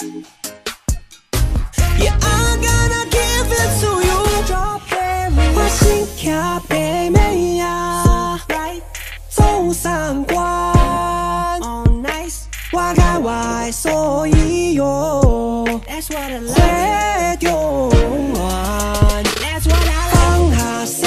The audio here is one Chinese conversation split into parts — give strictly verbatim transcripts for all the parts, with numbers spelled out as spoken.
Yeah, I'm gonna give it to you. 我心骑白马，走三关，我改换素衣哟，最重要。放下西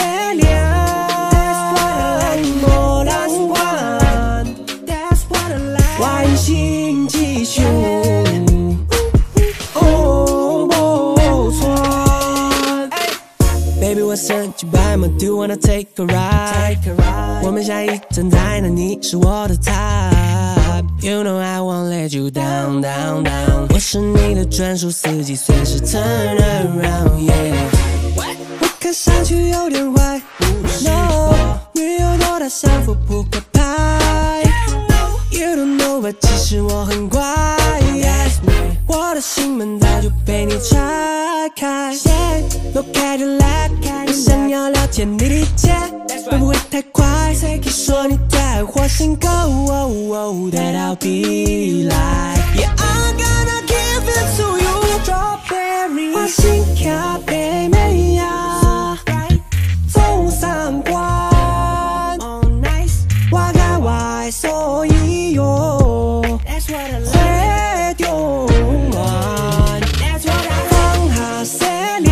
凉，无人管，我一心只想。Baby 我身骑白马 Do you wanna take a ride 我们下一站在哪你是我的菜 You know I won't let you down down down 我是你的专属司机随时 turn around yeah 我看上去有点坏 No 女友多到像副扑克牌 You don't know but 其实我很乖 Yes 我的心门早就被你踹开 No Cadillac 我想要了解你理解会不会太快说你在火星购物 That I'll be like Yeah I'm gonna give it to you 我心骑白马走三关我改换素衣哟最重要放下西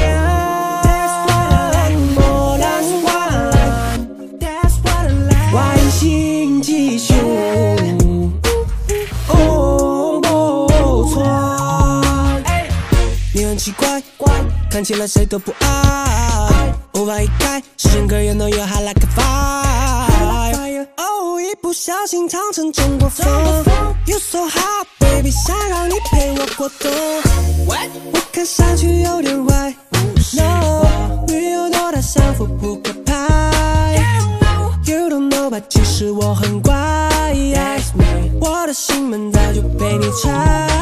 凉无人管我一心只想不错你很奇怪看起来谁都不爱无法移开时间可以 know you hot like a fire 哦一不小心唱成中国风 You so hot baby 想让你陪我过冬我看上去有点坏 No 女友多到像副扑克牌 You don't know but 其实我很乖 Yes 我的心门早就被你拆